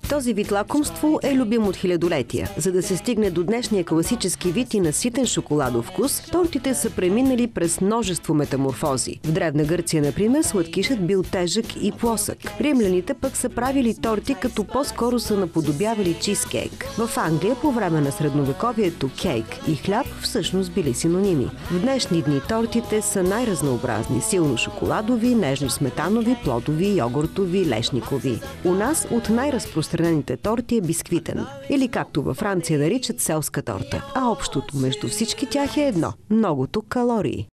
Този вид лакомство е любим от хилядолетия. За да се стигне до днешния класически вид и наситен шоколадов вкус, тортите са преминали през множество метаморфози. В Древна Гърция, например, сладкишът бил тежък и плосък. Римляните пък са правили торти, като по-скоро са наподобявали чизкейк. В Англия по време на средновековието кейк и хляб всъщност били синоними. В днешни дни тортите са най-разнообразни – силно шоколадови, нежно сметанови, плодови, йогуртови, лешникови. У нас от най-разпространените торти е бисквитен, или както във Франция наричат селска торта. А общото между всички тях е едно – многото калории.